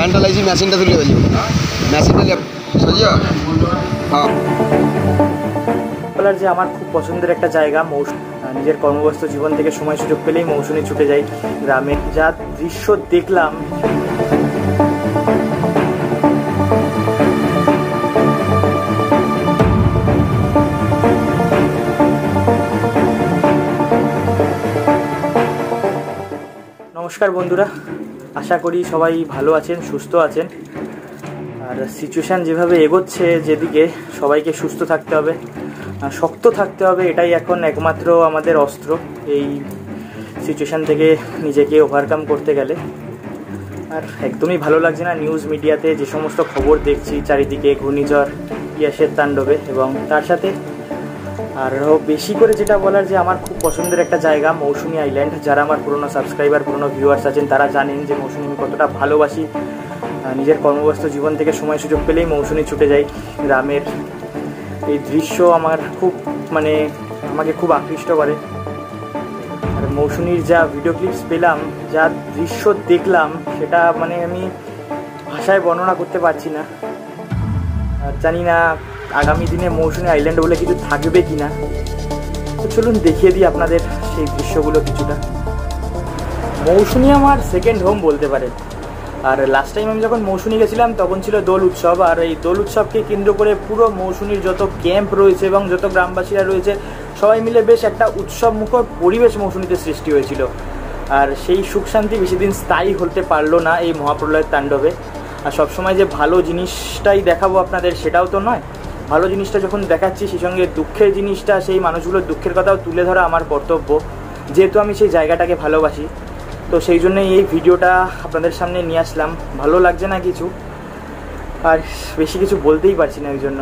ফ্যানটা লাগছি, মেশিনটা তুলে ফেলি, মেশিনটা সজিয়া। হ্যাঁ, বলার যে আমার খুব পছন্দের একটা জায়গা নিজের কর্মব্যস্ত জীবন থেকে সময় সুযোগ পেলেই মৌসুমী ছুটে যাই গ্রামে। যা দৃশ্য দেখলাম নমস্কার বন্ধুরা, আশা করি সবাই ভালো আছেন, সুস্থ আছেন। আর সিচুয়েশান যেভাবে এগোচ্ছে, যেদিকে সবাইকে সুস্থ থাকতে হবে, শক্ত থাকতে হবে, এটাই এখন একমাত্র আমাদের অস্ত্র এই সিচুয়েশান থেকে নিজেকে ওভারকাম করতে গেলে। আর একদমই ভালো লাগছে না নিউজ মিডিয়াতে যে সমস্ত খবর দেখছি চারিদিকে ঘূর্ণিঝড় ইয়াসের তাণ্ডবে, এবং তার সাথে আরও বেশি করে যেটা বলার যে আমার খুব পছন্দের একটা জায়গা মৌসুমী আইল্যান্ড। যারা আমার পুরনো সাবস্ক্রাইবার, পুরনো ভিউয়ার্স আছেন তারা জানেন যে মৌসুমী আমি কতটা ভালোবাসি। নিজের কর্মব্যস্ত জীবন থেকে সময় সুযোগ পেলেই মৌসুমী ছুটে যাই গ্রামের। এই দৃশ্য আমার খুব আমাকে খুব আকৃষ্ট করে। আর মৌসুমীর যা ভিডিও ক্লিপস পেলাম, যা দৃশ্য দেখলাম, সেটা আমি ভাষায় বর্ণনা করতে পারছি না। আর জানি না আগামী দিনে মৌসুমী আইল্যান্ড বলে কিছু থাকবে কি না। তো চলুন দেখিয়ে দিই আপনাদের সেই দৃশ্যগুলো কিছুটা। মৌসুমী আমার সেকেন্ড হোম বলতে পারেন। আর লাস্ট টাইম আমি যখন মৌসুমী গেছিলাম তখন ছিল দোল উৎসব। আর এই দোল উৎসবকে কেন্দ্র করে পুরো মৌসুমীর যত ক্যাম্প রয়েছে এবং যত গ্রামবাসীরা রয়েছে সবাই মিলে বেশ একটা উৎসব মুখর পরিবেশ মৌসুমীতে সৃষ্টি হয়েছিল। আর সেই সুখ শান্তি বেশি দিন স্থায়ী হতে পারলো না এই মহাপ্রলয়ের তাণ্ডবে। আর সবসময় যে ভালো জিনিসটাই দেখাবো আপনাদের সেটাও তো নয়। ভালো জিনিসটা যখন দেখাচ্ছি সেই সঙ্গে দুঃখের জিনিসটা, সেই মানুষগুলোর দুঃখের কথাও তুলে ধরা আমার কর্তব্য, যেহেতু আমি সেই জায়গাটাকে ভালোবাসি। তো সেই জন্যই এই ভিডিওটা আপনাদের সামনে নিয়ে আসলাম। ভালো লাগছে না কিছু, আর বেশি কিছু বলতেই পারছি না। এই জন্য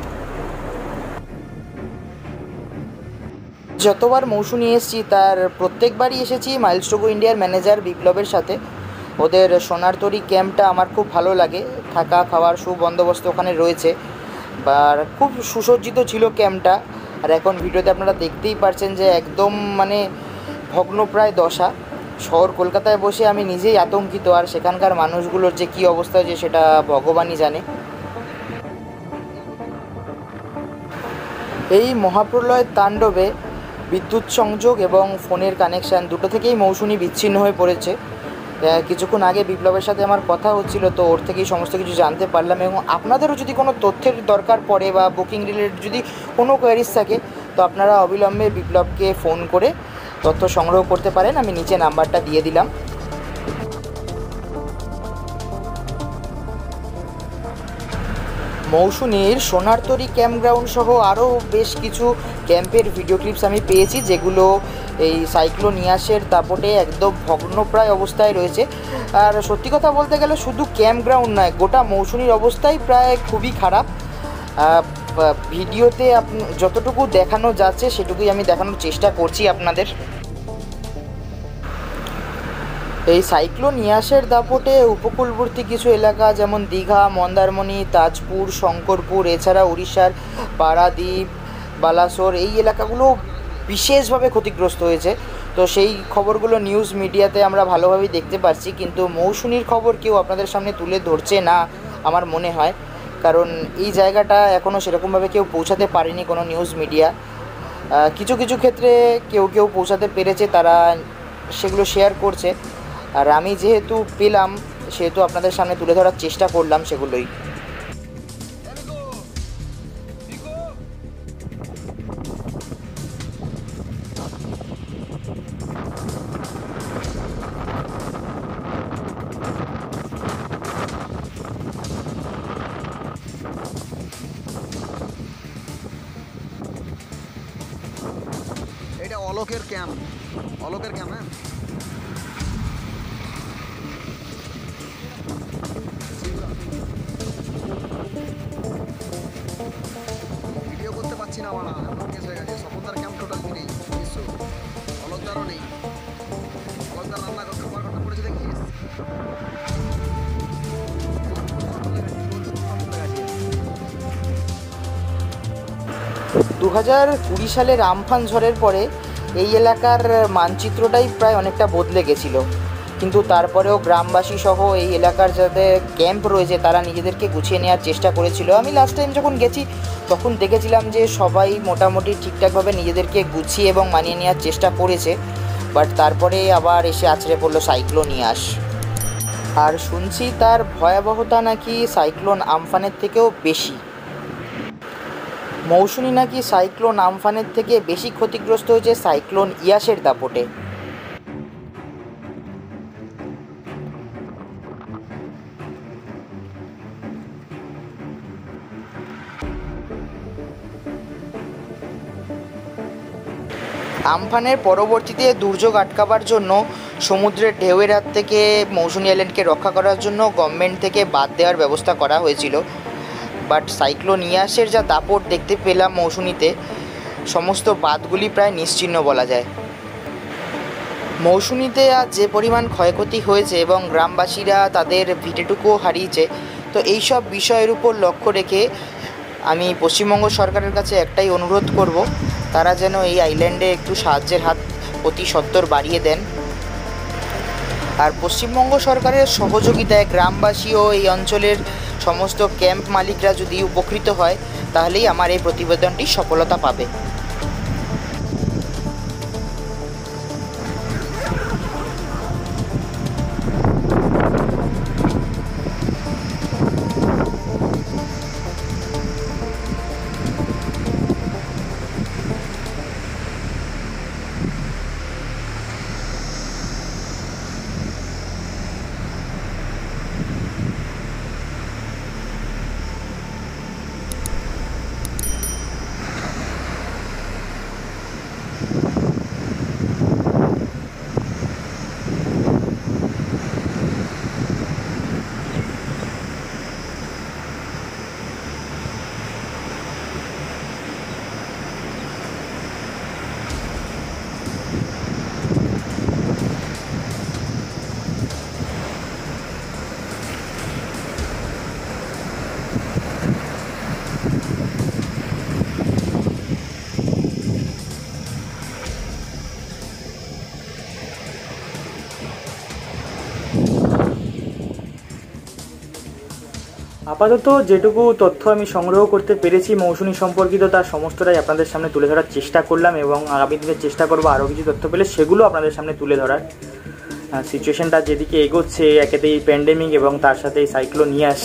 যতবার মৌসুমী এসেছি তার প্রত্যেকবারই এসেছি মাইলস্টোগো ইন্ডিয়ার ম্যানেজার বিপ্লবের সাথে। ওদের সোনারতরী ক্যাম্পটা আমার খুব ভালো লাগে। থাকা খাওয়ার সুবন্দোবস্ত ওখানে রয়েছে, বা খুব সুসজ্জিত ছিল ক্যাম্পটা। আর এখন ভিডিওতে আপনারা দেখতেই পারছেন যে একদম ভগ্নপ্রায় দশা। শহর কলকাতায় বসে আমি নিজেই আতঙ্কিত, আর সেখানকার মানুষগুলোর যে কী অবস্থা হয়েছে সেটা ভগবানই জানে। এই মহাপ্রলয়ের তাণ্ডবে বিদ্যুৎ সংযোগ এবং ফোনের কানেকশান দুটো থেকেই মৌসুমী বিচ্ছিন্ন হয়ে পড়েছে। কিছুক্ষণ আগে বিপ্লবের সাথে আমার কথা হচ্ছিল, তো ওর থেকেই সমস্ত কিছু জানতে পারলাম। এবং আপনাদেরও যদি কোনো তথ্যের দরকার পড়ে বা বুকিং রিলেটেড যদি কোনো কোয়ারিজ থাকে, তো আপনারা অবিলম্বে বিপ্লবকে ফোন করে তথ্য সংগ্রহ করতে পারেন। আমি নিচে নাম্বারটা দিয়ে দিলাম। মৌসুমীর সোনারতরী ক্যাম্পগ্রাউন্ড সহ আরও বেশ কিছু ক্যাম্পের ভিডিও ক্লিপস আমি পেয়েছি, যেগুলো এই সাইক্লোন ইয়াসের দাপটে একদম ভগ্নপ্রায় অবস্থায় রয়েছে। আর সত্যি কথা বলতে গেলে শুধু ক্যাম্পগ্রাউন্ড নয়, গোটা মৌসুমীর অবস্থাই প্রায় খুবই খারাপ। ভিডিওতে যতটুকু দেখানো যাচ্ছে সেটুকুই আমি দেখানোর চেষ্টা করছি আপনাদের। এই সাইক্লোন ইয়াসের দাপটে উপকূলবর্তী কিছু এলাকা যেমন দীঘা, মন্দারমণি, তাজপুর, শঙ্করপুর, এছাড়া উড়িষ্যার পারাদ্বীপ, বালাসোর, এই এলাকাগুলো বিশেষভাবে ক্ষতিগ্রস্ত হয়েছে। তো সেই খবরগুলো নিউজ মিডিয়াতে আমরা ভালোভাবেই দেখতে পাচ্ছি, কিন্তু মৌসুমীর খবর কেউ আপনাদের সামনে তুলে ধরছে না আমার মনে হয়। কারণ এই জায়গাটা এখনও সেরকমভাবে কেউ পৌঁছাতে পারেনি কোনো নিউজ মিডিয়া। কিছু কিছু ক্ষেত্রে কেউ পৌঁছাতে পেরেছে, তারা সেগুলো শেয়ার করছে। আর আমি যেহেতু পেলাম সেহেতু আপনাদের সামনে তুলে ধরার চেষ্টা করলাম সেগুলোই। এটা অলোকের ক্যাম্প, অলোকের ক্যাম্প। হ্যাঁ, ভিডিও করতে পারছি না, আমার কেস হয়ে গেছে। সপনদার ক্যাম্প টোটাল নেই, অলোকদারও নেই। অলোকদার রান্না খাবার ঘটনা পড়েছে দেখিস। 2020 সালের আমফান ঝড়ের পরে এই এলাকার মানচিত্রটাই প্রায় অনেকটা বদলে গেছিলো। কিন্তু তারপরেও গ্রামবাসী সহ এই এলাকার যাদের ক্যাম্প রয়েছে তারা নিজেদেরকে গুছিয়ে নেওয়ার চেষ্টা করেছিল। আমি লাস্ট টাইম যখন গেছি তখন দেখেছিলাম যে সবাই মোটামুটি ঠিকঠাকভাবে নিজেদেরকে গুছিয়ে এবং মানিয়ে নেওয়ার চেষ্টা করেছে, বাট তারপরে আবার এসে আছড়ে পড়লো সাইক্লোন ইয়াস। আর শুনছি তার ভয়াবহতা নাকি সাইক্লোন আমফানের থেকেও বেশি। মৌসুমি নাকি সাইক্লোন আমফানের থেকে বেশি ক্ষতিগ্রস্ত হয়েছে সাইক্লোন ইয়াসের দাপটে। আমফানের পরবর্তীতে দুর্যোগ আটকাবার জন্য সমুদ্রের ঢেউয়ের হাত থেকে মৌসুমি আইল্যান্ডকে রক্ষা করার জন্য গভর্নমেন্ট থেকে বাঁধ দেওয়ার ব্যবস্থা করা হয়েছিল, বাট সাইক্লোন ইয়াসের যা দাপট দেখতে পেলাম মৌসুমিতে, সমস্ত বাঁধগুলি প্রায় নিশ্চিহ্ন বলা যায়। মৌসুমিতে আজ যে পরিমাণ ক্ষয়ক্ষতি হয়েছে এবং গ্রামবাসীরা তাদের ভিটেটুকুও হারিয়েছে, তো এইসব বিষয়ের উপর লক্ষ্য রেখে আমি পশ্চিমবঙ্গ সরকারের কাছে একটাই অনুরোধ করব, তারা যেন এই আইল্যান্ডে একটু সাহায্যের হাত অতি সত্বর বাড়িয়ে দেন। আর পশ্চিমবঙ্গ সরকারের সহযোগিতায় গ্রামবাসী ও এই অঞ্চলের সমস্ত ক্যাম্প মালিকরা যদি উপকৃত হয় তাহলেই আমার এই প্রতিবেদনটি সফলতা পাবে। আপাতত যেটুকু তথ্য আমি সংগ্রহ করতে পেরেছি মৌসুমি সম্পর্কিত তার সমস্তটাই আপনাদের সামনে তুলে ধরার চেষ্টা করলাম, এবং আগামী দিনে চেষ্টা করবো আরও কিছু তথ্য পেলে সেগুলো আপনাদের সামনে তুলে ধরার। সিচুয়েশনটা যেদিকে এগোচ্ছে, একেতেই প্যান্ডেমিক এবং তার সাথে সাইক্লোন ইয়াস,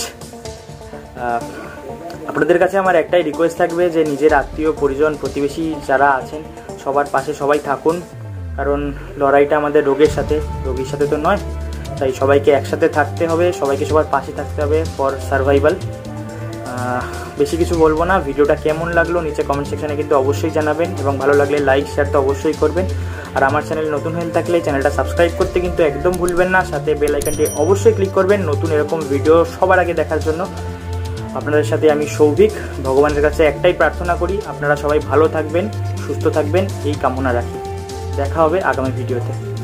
আপনাদের কাছে আমার একটাই রিকোয়েস্ট থাকবে যে নিজের আত্মীয় পরিজন প্রতিবেশী যারা আছেন সবার পাশে সবাই থাকুন, কারণ লড়াইটা আমাদের রোগের সাথে, রোগীর সাথে তো নয়। তাই সবাইকে একসাথে থাকতে হবে, সবাইকে সবার পাশে থাকতে হবে ফর সার্ভাইভাল। বেশি কিছু বলবো না। ভিডিওটা কেমন লাগলো নিচে কমেন্ট সেকশানে কিন্তু অবশ্যই জানাবেন, এবং ভালো লাগলে লাইক শেয়ার তো অবশ্যই করবেন। আর আমার চ্যানেল নতুন হয়ে থাকলে চ্যানেলটা সাবস্ক্রাইব করতে কিন্তু একদম ভুলবেন না, সাথে বেল আইকনটি অবশ্যই ক্লিক করবেন নতুন এরকম ভিডিও সবার আগে দেখার জন্য। আপনাদের সাথে আমি সৌভিক, ভগবানের কাছে একটাই প্রার্থনা করি আপনারা সবাই ভালো থাকবেন, সুস্থ থাকবেন, এই কামনা রাখি। দেখা হবে আগামী ভিডিওতে।